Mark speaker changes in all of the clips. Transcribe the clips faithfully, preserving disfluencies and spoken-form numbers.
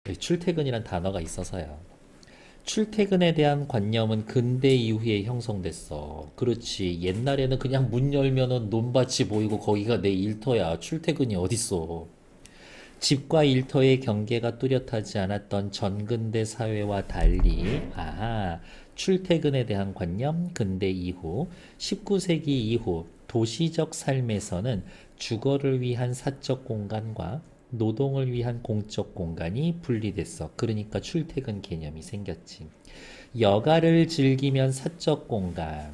Speaker 1: 출퇴근이란 단어가 있어서요. 출퇴근에 대한 관념은 근대 이후에 형성됐어. 그렇지. 옛날에는 그냥 문 열면은 논밭이 보이고 거기가 내 일터야. 출퇴근이 어딨어. 집과 일터의 경계가 뚜렷하지 않았던 전근대 사회와 달리, 아하, 출퇴근에 대한 관념, 근대 이후, 십구 세기 이후 도시적 삶에서는 주거를 위한 사적 공간과 노동을 위한 공적 공간이 분리됐어. 그러니까 출퇴근 개념이 생겼지. 여가를 즐기면 사적 공간,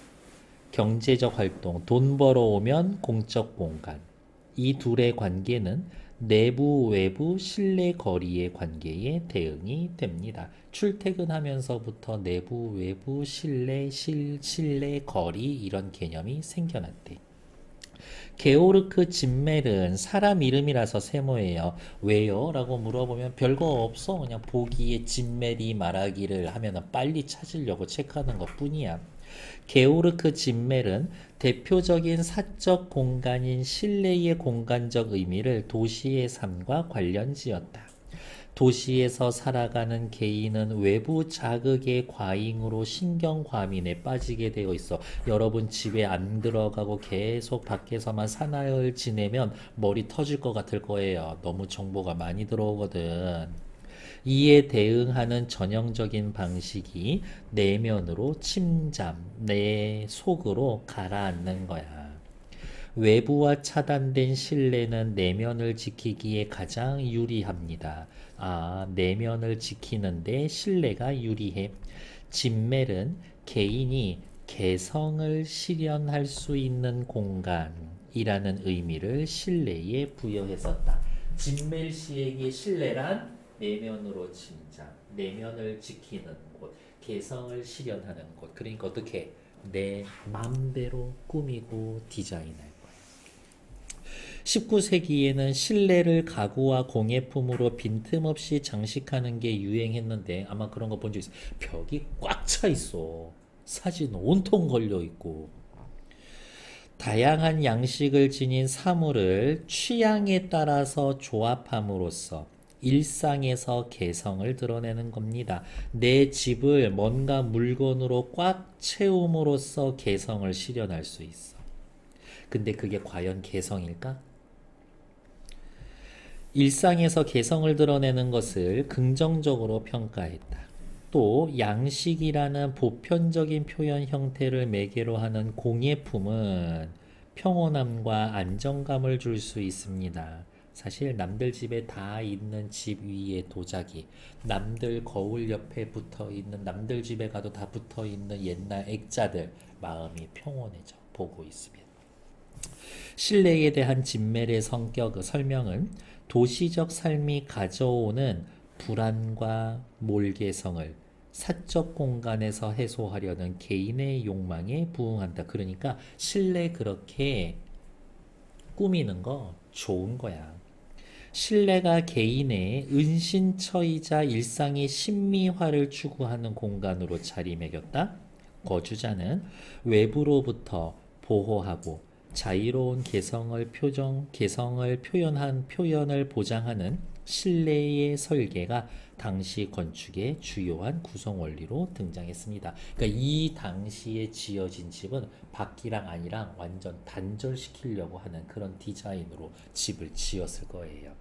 Speaker 1: 경제적 활동, 돈 벌어오면 공적 공간. 이 둘의 관계는 내부, 외부, 실내 거리의 관계에 대응이 됩니다. 출퇴근하면서부터 내부, 외부, 실내, 실, 실내 거리 이런 개념이 생겨났대. 게오르크 짐멜은 사람 이름이라서 세모예요. 왜요? 라고 물어보면 별거 없어. 그냥 보기에 짐멜이 말하기를 하면 빨리 찾으려고 체크하는 것 뿐이야. 게오르크 짐멜은 대표적인 사적 공간인 실내의 공간적 의미를 도시의 삶과 관련지었다. 도시에서 살아가는 개인은 외부 자극의 과잉으로 신경 과민에 빠지게 되어 있어. 여러분 집에 안 들어가고 계속 밖에서만 사나흘 지내면 머리 터질 것 같을 거예요. 너무 정보가 많이 들어오거든. 이에 대응하는 전형적인 방식이 내면으로 침잠, 내 속으로 가라앉는 거야. 외부와 차단된 실내는 내면을 지키기에 가장 유리합니다. 아, 내면을 지키는데 실내가 유리해. 짐멜은 개인이 개성을 실현할 수 있는 공간이라는 의미를 실내에 부여했었다. 짐멜 씨에게 실내란 내면으로 침잠, 내면을 지키는 곳, 개성을 실현하는 곳. 그러니까 어떻게 내 맘대로 꾸미고 디자인할 거야. 십구 세기에는 실내를 가구와 공예품으로 빈틈없이 장식하는 게 유행했는데 아마 그런 거 본 적 있어. 벽이 꽉 차 있어. 사진 온통 걸려 있고. 다양한 양식을 지닌 사물을 취향에 따라서 조합함으로써 일상에서 개성을 드러내는 겁니다. 내 집을 뭔가 물건으로 꽉 채움으로써 개성을 실현할 수 있어. 근데 그게 과연 개성일까? 일상에서 개성을 드러내는 것을 긍정적으로 평가했다. 또 양식이라는 보편적인 표현 형태를 매개로 하는 공예품은 평온함과 안정감을 줄 수 있습니다. 사실 남들 집에 다 있는 집 위에 도자기, 남들 거울 옆에 붙어 있는, 남들 집에 가도 다 붙어 있는 옛날 액자들, 마음이 평온해져 보고 있으면. 실내에 대한 진멜의 성격 설명은 도시적 삶이 가져오는 불안과 몰개성을 사적 공간에서 해소하려는 개인의 욕망에 부응한다. 그러니까 실내 그렇게 꾸미는 거 좋은 거야. 실내가 개인의 은신처이자 일상의 신미화를 추구하는 공간으로 자리매겼다. 거주자는 외부로부터 보호하고 자유로운 개성을 표정, 개성을 표현한 표현을 보장하는 실내의 설계가 당시 건축의 주요한 구성 원리로 등장했습니다. 그러니까 이 당시에 지어진 집은 밖이랑 안이랑 완전 단절시키려고 하는 그런 디자인으로 집을 지었을 거예요.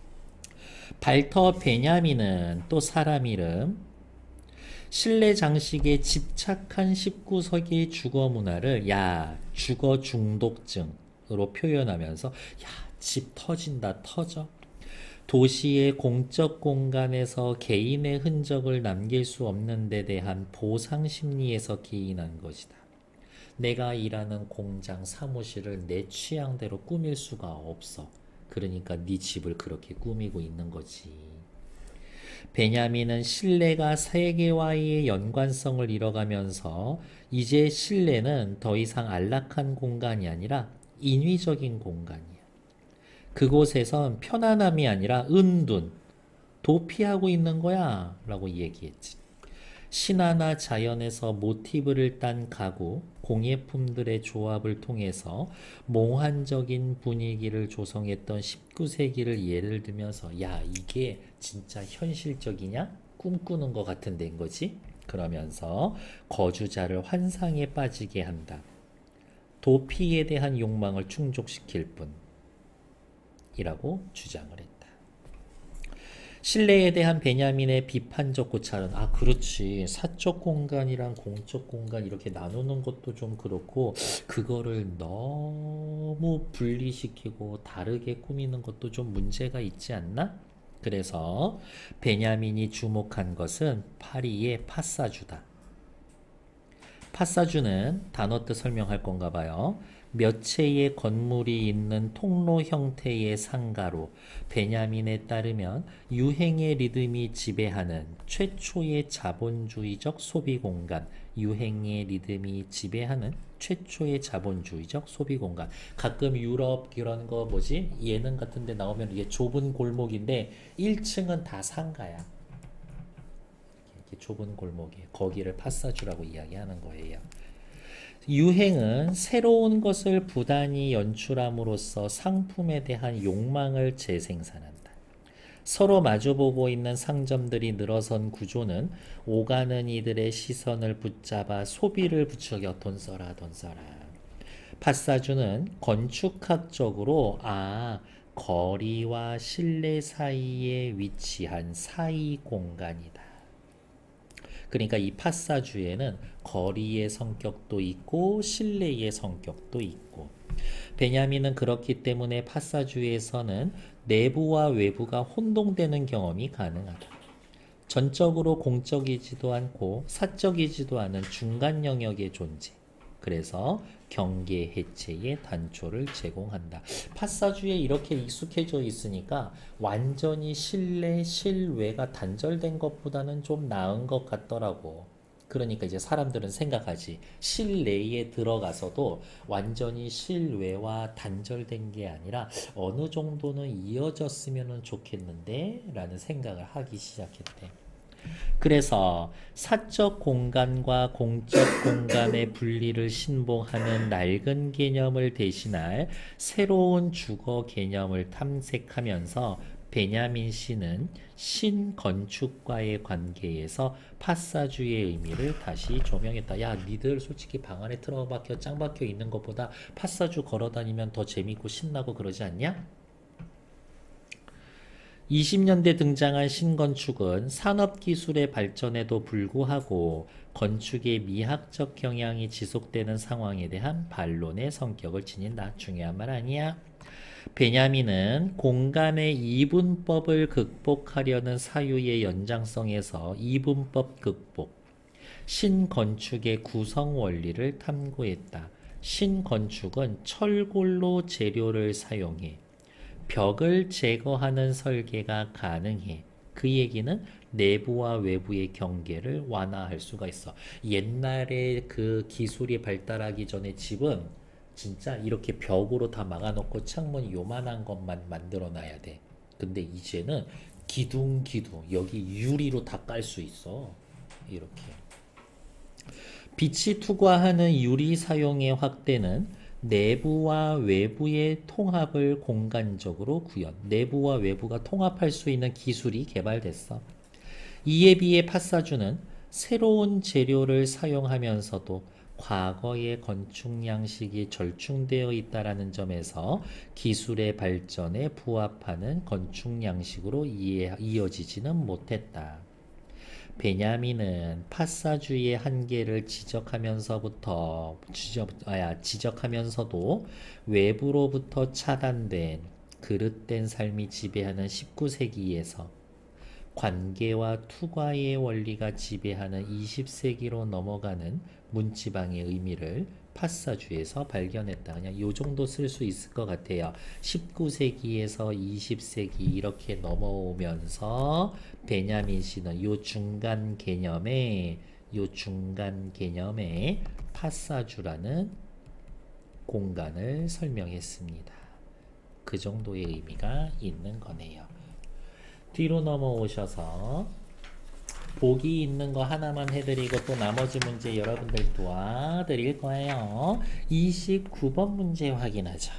Speaker 1: 발터 베냐민은 또 사람 이름, 실내 장식에 집착한 십구 세기 주거 문화를 야 주거 중독증으로 표현하면서 야 집 터진다 터져. 도시의 공적 공간에서 개인의 흔적을 남길 수 없는 데 대한 보상 심리에서 기인한 것이다. 내가 일하는 공장 사무실을 내 취향대로 꾸밀 수가 없어. 그러니까 네 집을 그렇게 꾸미고 있는 거지. 베냐민은 실내가 세계와의 연관성을 잃어가면서 이제 실내는 더 이상 안락한 공간이 아니라 인위적인 공간이야. 그곳에선 편안함이 아니라 은둔, 도피하고 있는 거야 라고 얘기했지. 신화나 자연에서 모티브를 딴 가구, 공예품들의 조합을 통해서 몽환적인 분위기를 조성했던 십구 세기를 예를 들면서 야, 이게 진짜 현실적이냐? 꿈꾸는 것 같은 데인 거지? 그러면서 거주자를 환상에 빠지게 한다. 도피에 대한 욕망을 충족시킬 뿐이라고 주장을 했다. 신뢰에 대한 베냐민의 비판적 고찰은 아 그렇지 사적 공간이랑 공적 공간 이렇게 나누는 것도 좀 그렇고 그거를 너무 분리시키고 다르게 꾸미는 것도 좀 문제가 있지 않나? 그래서 베냐민이 주목한 것은 파리의 파사주다. 파사주는 단어 뜻 설명할 건가 봐요. 몇 채의 건물이 있는 통로 형태의 상가로 베냐민에 따르면 유행의 리듬이 지배하는 최초의 자본주의적 소비 공간, 유행의 리듬이 지배하는 최초의 자본주의적 소비 공간. 가끔 유럽 이런 거 뭐지? 예능 같은 데 나오면 이게 좁은 골목인데 일 층은 다 상가야. 이렇게 좁은 골목에 거기를 파사주라고 이야기하는 거예요. 유행은 새로운 것을 부단히 연출함으로써 상품에 대한 욕망을 재생산한다. 서로 마주보고 있는 상점들이 늘어선 구조는 오가는 이들의 시선을 붙잡아 소비를 부추겨 돈 써라 돈 써라. 파사주는 건축학적으로 아 거리와 실내 사이에 위치한 사이 공간이다. 그러니까 이 파사주에는 거리의 성격도 있고 실내의 성격도 있고 베냐민은 그렇기 때문에 파사주에서는 내부와 외부가 혼동되는 경험이 가능하다. 전적으로 공적이지도 않고 사적이지도 않은 중간 영역의 존재. 그래서 경계 해체의 단초를 제공한다. 파사주에 이렇게 익숙해져 있으니까 완전히 실내, 실외가 단절된 것보다는 좀 나은 것 같더라고. 그러니까 이제 사람들은 생각하지. 실내에 들어가서도 완전히 실외와 단절된 게 아니라 어느 정도는 이어졌으면 좋겠는데 라는 생각을 하기 시작했대. 그래서 사적 공간과 공적 공간의 분리를 신봉하는 낡은 개념을 대신할 새로운 주거 개념을 탐색하면서 베냐민 씨는 신건축과의 관계에서 파사주의 의미를 다시 조명했다. 야, 니들 솔직히 방 안에 틀어박혀 짱박혀 있는 것보다 파사주 걸어다니면 더 재밌고 신나고 그러지 않냐? 이십 년대 등장한 신건축은 산업기술의 발전에도 불구하고 건축의 미학적 경향이 지속되는 상황에 대한 반론의 성격을 지닌다. 중요한 말 아니야? 베냐민은 공간의 이분법을 극복하려는 사유의 연장성에서 이분법 극복, 신건축의 구성 원리를 탐구했다. 신건축은 철골로 재료를 사용해 벽을 제거하는 설계가 가능해. 그 얘기는 내부와 외부의 경계를 완화할 수가 있어. 옛날에 그 기술이 발달하기 전에 집은 진짜 이렇게 벽으로 다 막아놓고 창문 요만한 것만 만들어 놔야 돼. 근데 이제는 기둥기둥 여기 유리로 다 깔 수 있어. 이렇게. 빛이 투과하는 유리 사용의 확대는 내부와 외부의 통합을 공간적으로 구현, 내부와 외부가 통합할 수 있는 기술이 개발됐어. 이에 비해 파사주는 새로운 재료를 사용하면서도 과거의 건축 양식이 절충되어 있다는 점에서 기술의 발전에 부합하는 건축 양식으로 이해, 이어지지는 못했다. 베냐민은 파사주의 한계를 지적하면서부터 지적, 아, 지적하면서도 외부로부터 차단된 그릇된 삶이 지배하는 십구 세기에서 관계와 투과의 원리가 지배하는 이십 세기로 넘어가는 문지방의 의미를 파사주에서 발견했다. 그냥 요 정도 쓸 수 있을 것 같아요. 십구 세기에서 이십 세기 이렇게 넘어오면서 베냐민 씨는 요 중간 개념에 요 중간 개념에 파사주라는 공간을 설명했습니다. 그 정도의 의미가 있는 거네요. 뒤로 넘어오셔서 보기 있는 거 하나만 해드리고 또 나머지 문제 여러분들 도와드릴 거예요. 이십구 번 문제 확인하자.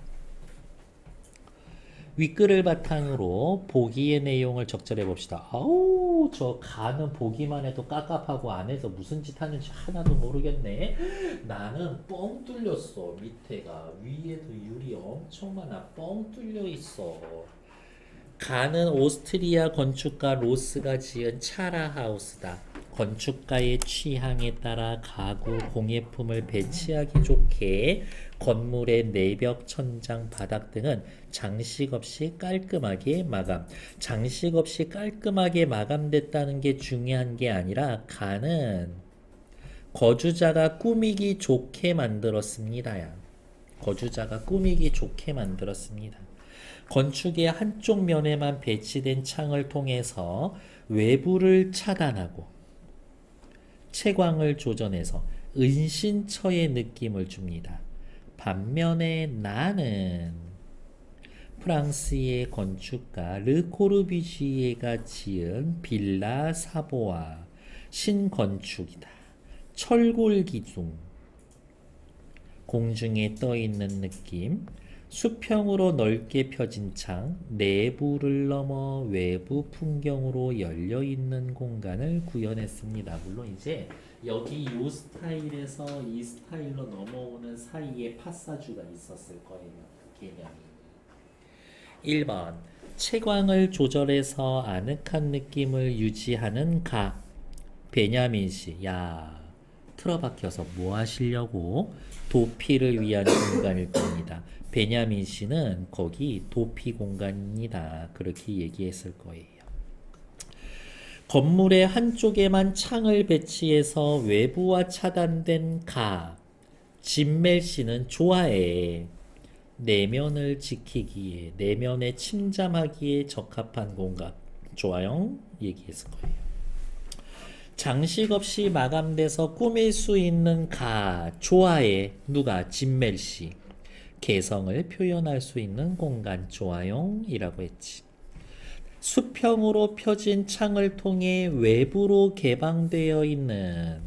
Speaker 1: 윗글을 바탕으로 보기의 내용을 적절해 봅시다. 아우, 저 가는 보기만 해도 깝깝하고 안에서 무슨 짓 하는지 하나도 모르겠네. 나는 뻥 뚫렸어. 밑에가 위에도 유리 엄청 많아. 뻥 뚫려 있어. 가는 오스트리아 건축가 로스가 지은 차라 하우스다. 건축가의 취향에 따라 가구 공예품을 배치하기 좋게 건물의 내벽, 천장, 바닥 등은 장식 없이 깔끔하게 마감. 장식 없이 깔끔하게 마감됐다는 게 중요한 게 아니라 가는 거주자가 꾸미기 좋게 만들었습니다야. 거주자가 꾸미기 좋게 만들었습니다. 건축의 한쪽 면에만 배치된 창을 통해서 외부를 차단하고 채광을 조절해서 은신처의 느낌을 줍니다. 반면에 나는 프랑스의 건축가 르 코르비지에가 지은 빌라 사보아 신건축이다. 철골 기둥, 공중에 떠있는 느낌, 수평으로 넓게 펴진 창, 내부를 넘어 외부 풍경으로 열려있는 공간을 구현했습니다. 물론 이제 여기 이 스타일에서 이 스타일로 넘어오는 사이에 파사주가 있었을 거예요. 그 개념이. 일 번 채광을 조절해서 아늑한 느낌을 유지하는 가. 베냐민 씨, 야 틀어박혀서 뭐 하시려고? 도피를 위한 공간일 겁니다. 베냐민 씨는 거기 도피 공간입니다. 그렇게 얘기했을 거예요. 건물의 한쪽에만 창을 배치해서 외부와 차단된 가. 진멜 씨는 좋아해. 내면을 지키기에, 내면에 침잠하기에 적합한 공간. 좋아요? 얘기했을 거예요. 장식 없이 마감돼서 꾸밀 수 있는 가. 좋아해. 누가? 진멜 씨. 개성을 표현할 수 있는 공간. 좋아요 이라고 했지. 수평으로 펴진 창을 통해 외부로 개방되어 있는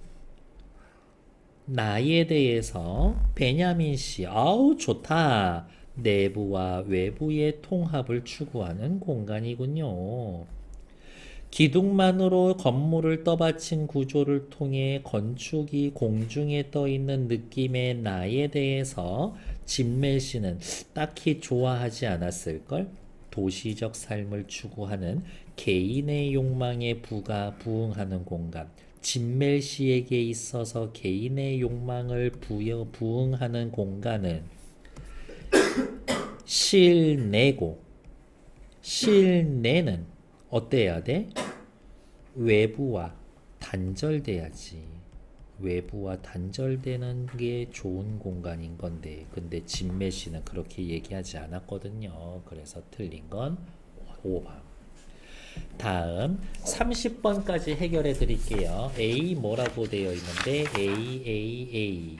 Speaker 1: 나에 대해서 베냐민 씨, 아우 좋다. 내부와 외부의 통합을 추구하는 공간이군요. 기둥만으로 건물을 떠받친 구조를 통해 건축이 공중에 떠있는 느낌의 나에 대해서 진멜 씨는 딱히 좋아하지 않았을걸? 도시적 삶을 추구하는 개인의 욕망에 부가 부응하는 공간. 진멜 씨에게 있어서 개인의 욕망을 부여, 부응하는 공간은 실내고, 실내는 어때야 돼? 외부와 단절돼야지. 외부와 단절되는 게 좋은 공간인 건데, 근데 진멜 씨는 그렇게 얘기하지 않았거든요. 그래서 틀린 건 오 번. 다음 삼십 번까지 해결해 드릴게요. A 뭐라고 되어 있는데 A, A, A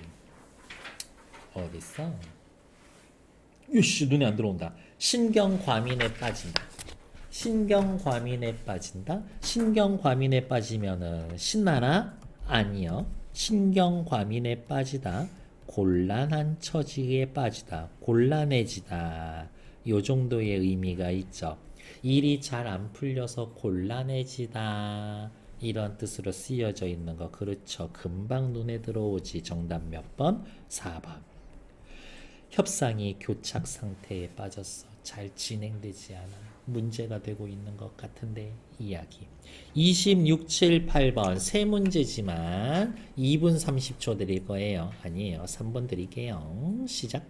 Speaker 1: 어딨어? 으씨, 눈에 안 들어온다. 신경과민에 빠진다. 신경과민에 빠진다. 신경과민에 빠지면은 신나나? 아니요. 신경과민에 빠지다. 곤란한 처지에 빠지다. 곤란해지다. 요 정도의 의미가 있죠. 일이 잘 안 풀려서 곤란해지다. 이런 뜻으로 쓰여져 있는 거. 그렇죠. 금방 눈에 들어오지. 정답 몇 번? 사 번. 협상이 교착 상태에 빠졌어. 잘 진행되지 않아. 문제가 되고 있는 것 같은데 이야기. 이십육, 칠, 팔 번 세 문제지만 이 분 삼십 초 드릴 거예요. 아니에요. 삼 번 드릴게요. 시작.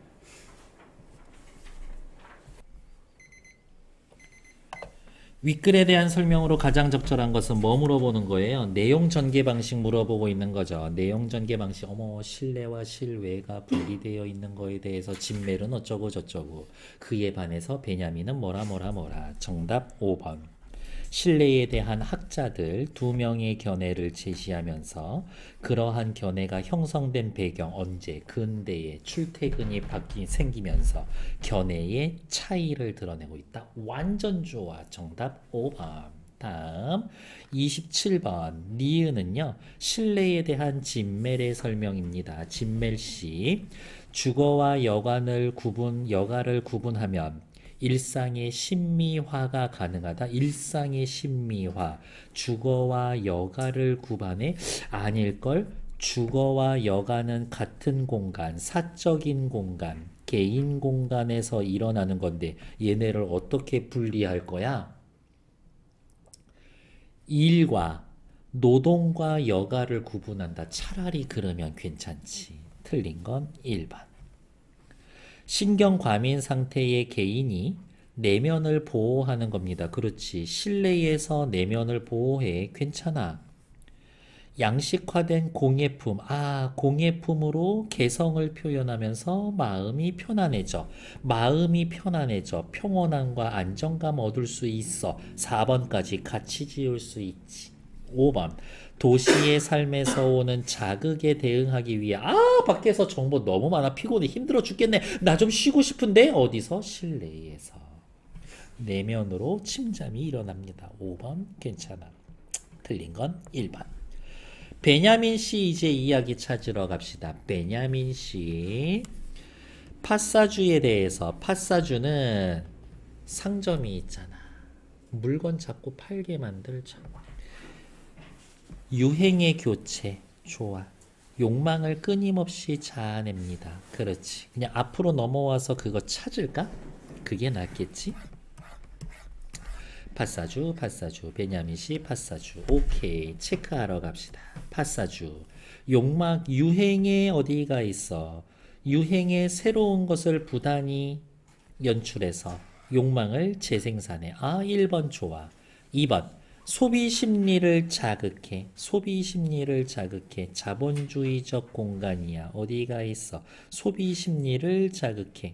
Speaker 1: 윗글에 대한 설명으로 가장 적절한 것은 뭐 물어보는 거예요? 내용 전개 방식 물어보고 있는 거죠. 내용 전개 방식. 어머, 실내와 실외가 분리되어 있는 거에 대해서 진멜은 어쩌고 저쩌고. 그에 반해서 베냐민은 뭐라 뭐라 뭐라. 정답 오 번. 실내에 대한 학자들 두 명의 견해를 제시하면서 그러한 견해가 형성된 배경, 언제, 근대에 출퇴근이 바뀐 생기면서 견해의 차이를 드러내고 있다. 완전 좋아. 정답 오 번. 다음 이십칠 번 니은은요. 실내에 대한 진멜의 설명입니다. 진멜시 주거와 여관을 구분 여가를 구분하면 일상의 심미화가 가능하다. 일상의 심미화. 주거와 여가를 구분해 아닐걸? 주거와 여가는 같은 공간, 사적인 공간, 개인 공간에서 일어나는 건데 얘네를 어떻게 분리할 거야? 일과 노동과 여가를 구분한다. 차라리 그러면 괜찮지. 틀린 건 일 번. 신경과민 상태의 개인이 내면을 보호하는 겁니다. 그렇지. 실내에서 내면을 보호해. 괜찮아. 양식화된 공예품. 아, 공예품으로 개성을 표현하면서 마음이 편안해져. 마음이 편안해져. 평온함과 안정감 얻을 수 있어. 사 번까지 같이 지을 수 있지. 오 번. 도시의 삶에서 오는 자극에 대응하기 위해 아 밖에서 정보 너무 많아 피곤해 힘들어 죽겠네 나 좀 쉬고 싶은데 어디서? 실내에서 내면으로 침잠이 일어납니다. 오 번 괜찮아. 틀린 건 일 번. 베냐민 씨 이제 이야기 찾으러 갑시다. 베냐민 씨 파사주에 대해서 파사주는 상점이 있잖아. 물건 자꾸 팔게 만들죠. 유행의 교체 좋아. 욕망을 끊임없이 자아냅니다. 그렇지. 그냥 앞으로 넘어와서 그거 찾을까? 그게 낫겠지? 파사주 파사주 베냐민씨 파사주. 오케이 체크하러 갑시다. 파사주 욕망 유행에 어디가 있어? 유행에 새로운 것을 부단히 연출해서 욕망을 재생산해. 아 일 번 좋아. 이 번 소비 심리를 자극해. 소비 심리를 자극해. 자본주의적 공간이야. 어디가 있어? 소비 심리를 자극해.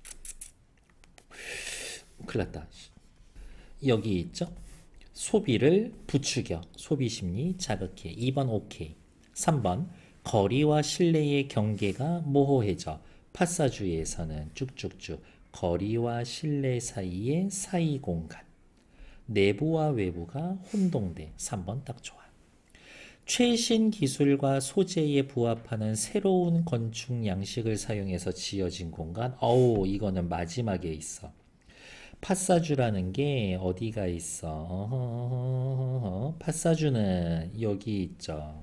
Speaker 1: 큰일 났다. 여기 있죠? 소비를 부추겨. 소비 심리 자극해. 이 번 오케이. 삼 번 거리와 실내의 경계가 모호해져. 파사주에서는 쭉쭉쭉 거리와 실내 사이의 사이 공간. 내부와 외부가 혼동돼. 삼 번 딱 좋아. 최신 기술과 소재에 부합하는 새로운 건축 양식을 사용해서 지어진 공간. 어우 이거는 마지막에 있어. 파사주라는 게 어디가 있어? 어허허허허. 파사주는 여기 있죠.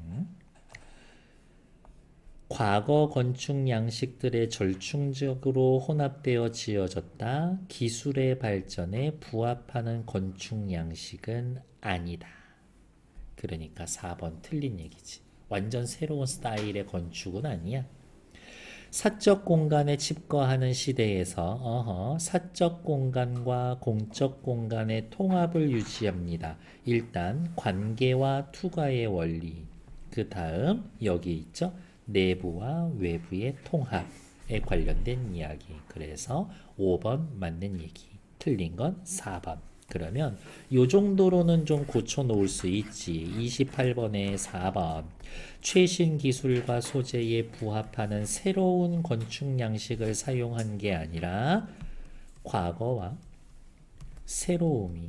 Speaker 1: 과거 건축 양식들의 절충적으로 혼합되어 지어졌다. 기술의 발전에 부합하는 건축 양식은 아니다. 그러니까 사 번 틀린 얘기지. 완전 새로운 스타일의 건축은 아니야. 사적 공간에 집거하는 시대에서 어허, 사적 공간과 공적 공간의 통합을 유지합니다. 일단 관계와 투과의 원리. 그 다음 여기 있죠. 내부와 외부의 통합에 관련된 이야기. 그래서 오 번 맞는 얘기. 틀린 건 사 번. 그러면 요 정도로는 좀 고쳐 놓을 수 있지. 이십팔 번에 사 번. 최신 기술과 소재에 부합하는 새로운 건축 양식을 사용한 게 아니라 과거와 새로움이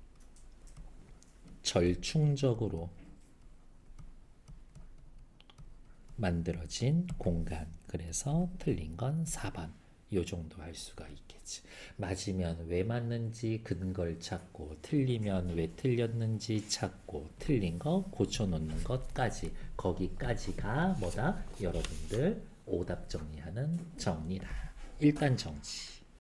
Speaker 1: 절충적으로 만들어진 공간. 그래서 틀린 건 사 번. 요 정도 할 수가 있겠지. 맞으면 왜 맞는지 근거를 찾고, 틀리면 왜 틀렸는지 찾고, 틀린 거 고쳐놓는 것까지, 거기까지가 뭐다? 여러분들 오답 정리하는 정리다. 일단 정지.